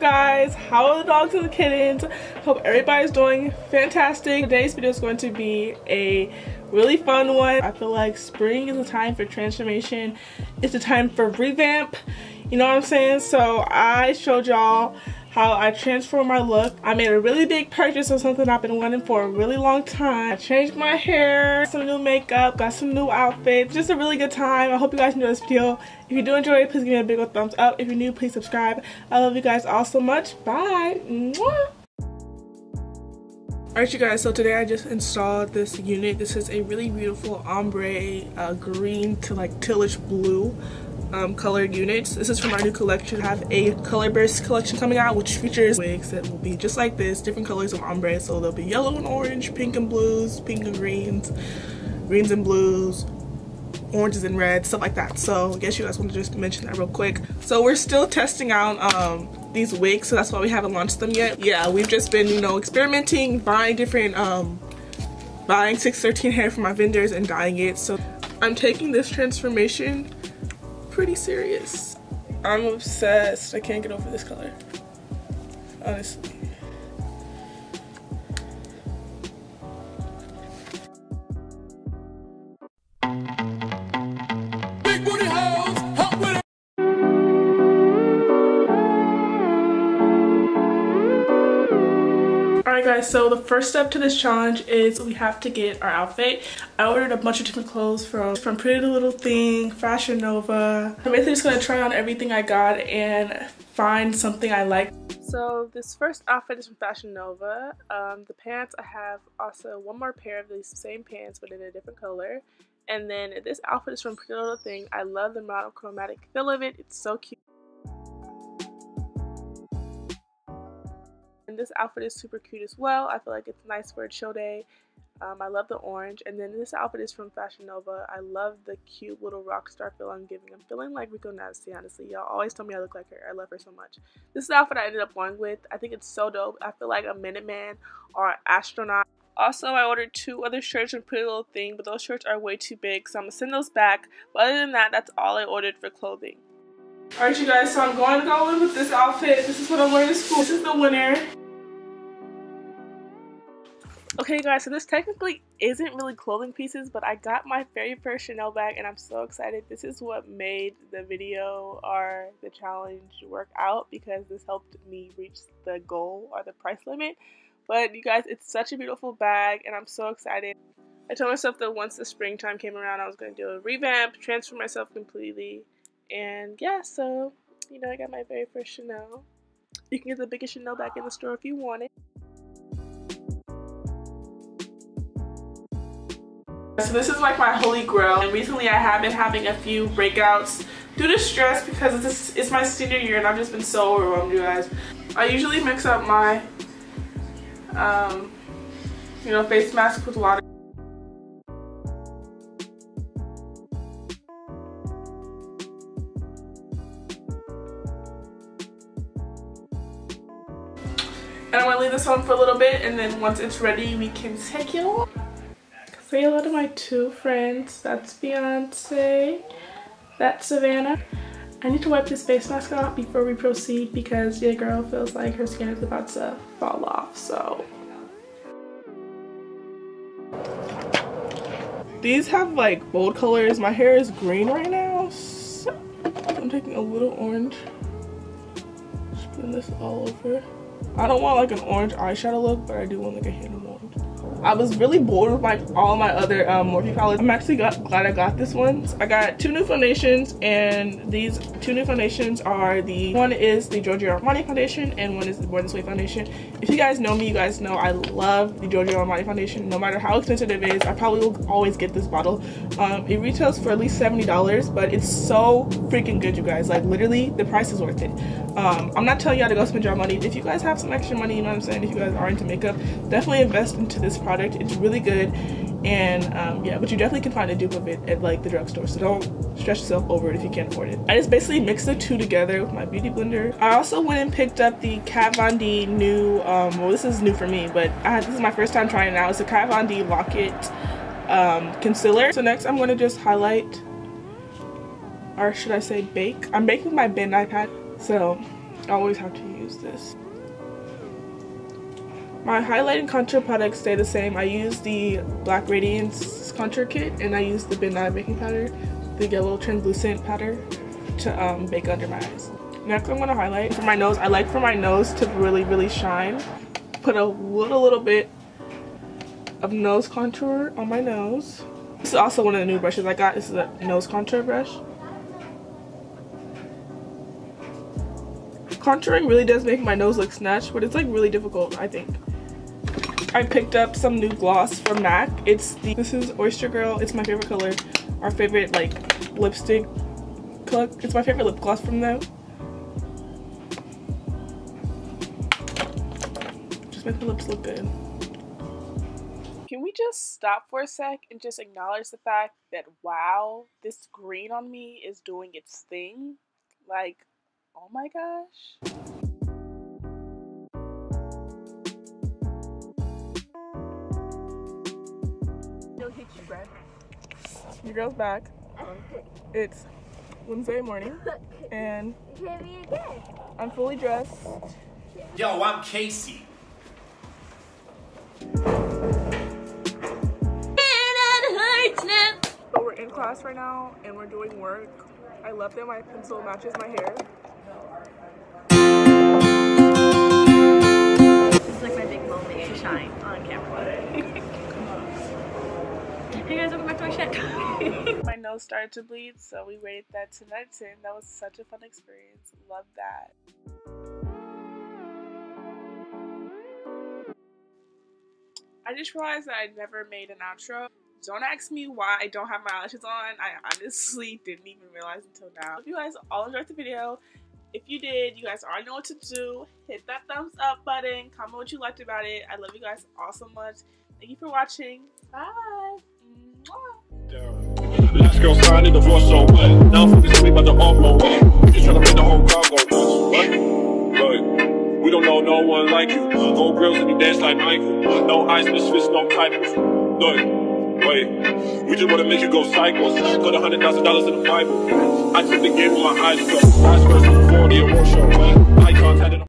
guys? How are the dogs and the kittens? Hope everybody's doing fantastic. Today's video is going to be a really fun one. I feel like spring is a time for transformation. It's a time for revamp. You know what I'm saying? So I showed y'all how I transformed my look. I made a really big purchase of something I've been wanting for a really long time. I changed my hair, some new makeup, got some new outfits. Just a really good time. I hope you guys enjoy this video. If you do enjoy it, please give me a big old thumbs up. If you're new, please subscribe. I love you guys all so much. Bye. Mwah. Alright you guys, so today I just installed this unit. This is a really beautiful ombre green to like tealish blue colored units. This is from our new collection. I have a color burst collection coming out which features wigs that will be just like this, different colors of ombre. So there'll be yellow and orange, pink and blues, pink and greens, greens and blues, oranges and reds, stuff like that. So I guess you guys want to just mention that real quick. So we're still testing out these wigs, so that's why we haven't launched them yet. Yeah, we've just been, you know, experimenting, buying different buying 613 hair from my vendors and dyeing it. So I'm taking this transformation pretty serious. I'm obsessed. I can't get over this color, honestly. Alright guys, so the first step to this challenge is we have to get our outfit. I ordered a bunch of different clothes from Pretty Little Thing, Fashion Nova. I'm basically just going to try on everything I got and find something I like. So this first outfit is from Fashion Nova. The pants, I have also one more pair of these same pants but in a different color. And then this outfit is from Pretty Little Thing. I love the monochromatic feel of it. It's so cute. And this outfit is super cute as well. I feel like it's nice for a chill day. I love the orange. And then this outfit is from Fashion Nova. I love the cute little rock star feel I'm giving. I'm feeling like Rico Nasty, honestly. Y'all always tell me I look like her. I love her so much. This is the outfit I ended up going with. I think it's so dope. I feel like a Minuteman or an astronaut. Also, I ordered 2 other shirts from Pretty Little Thing, but those shirts are way too big, so I'm going to send those back. But other than that, that's all I ordered for clothing. Alright you guys, so I'm going to go in with this outfit. This is what I'm wearing to school. This is the winner. Okay guys, so this technically isn't really clothing pieces, but I got my very first Chanel bag and I'm so excited. This is what made the video or the challenge work out because this helped me reach the goal or the price limit. But you guys, it's such a beautiful bag and I'm so excited. I told myself that once the springtime came around, I was going to do a revamp, transform myself completely. And yeah, so, you know, I got my very first Chanel. You can get the biggest Chanel bag in the store if you want it. So this is like my holy grail, and recently I have been having a few breakouts due to stress because it's my senior year and I've just been so overwhelmed, you guys. I usually mix up my you know, face mask with water. And I'm gonna leave this on for a little bit, and then once it's ready we can take it off. Say hello to my 2 friends. That's Beyonce. That's Savannah. I need to wipe this face mask off before we proceed because your girl feels like her skin is about to fall off. So these have like bold colors. My hair is green right now, so I'm taking a little orange. Just putting this all over. I don't want like an orange eyeshadow look, but I do want like a hint of orange. I was really bored with like all my other Morphe palettes. I'm actually glad I got this one. So I got 2 new foundations, and these 2 new foundations are one is the Giorgio Armani foundation and one is the Born This Way foundation. If you guys know me, you guys know I love the Giorgio Armani foundation. No matter how expensive it is, I probably will always get this bottle. It retails for at least $70, but it's so freaking good, you guys. Like literally, the price is worth it. I'm not telling y'all to go spend your money. If you guys have some extra money, you know what I'm saying, if you guys are into makeup, definitely invest into this product. It's really good, and yeah, but you definitely can find a dupe of it at like the drugstore, so don't stress yourself over it if you can't afford it. I just basically mixed the 2 together with my beauty blender. I also went and picked up the Kat Von D new well, this is new for me, but this is my first time trying it out. It's a Kat Von D Lock-It concealer. So next I'm going to just highlight, or should I say bake. I'm baking with my Ben iPad, so I always have to use use this. My highlighting contour products stay the same. I use the Black Radiance contour kit, and I use the Midnight baking powder, the yellow translucent powder, to bake under my eyes. Next, I'm gonna highlight for my nose. I like for my nose to really shine. Put a little bit of nose contour on my nose. This is also one of the new brushes I got. This is a nose contour brush. Contouring really does make my nose look snatched, but it's like really difficult, I think. I picked up some new gloss from MAC. This is Oyster Girl. It's my favorite color. Our favorite like lipstick color. It's my favorite lip gloss from them. Just make the lips look good. Can we just stop for a sec and just acknowledge the fact that, wow, this green on me is doing its thing? Like, oh my gosh. It'll hit you, Brad. Your girl's back. It's Wednesday morning, and I'm fully dressed. Yo, I'm Casey. But we're in class right now, and we're doing work. I love that my pencil matches my hair. This is like my big moment to shine on camera. Hey guys, welcome back to my shit. My nose started to bleed, so we rated that to 9 out of 10. That was such a fun experience. Love that. I just realized that I never made an outro. Don't ask me why I don't have my eyelashes on. I honestly didn't even realize until now. Hope you guys all enjoyed the video. If you did, you guys already know what to do. Hit that thumbs up button. Comment what you liked about it. I love you guys all so much. Thank you for watching. Bye. Last girl signed in the floor so wet. Now I'm focused on me about the off-road. Just trying to make the whole crowd go nuts. What? Look, we don't know no one like you. Gold grills and you dance like Michael. No ice, misfits, no typos. Look, wait, we just wanna make you go psycho. Put $100,000 in the Bible. I took the game with my eyes closed. Last verse before the award show. Eye contact.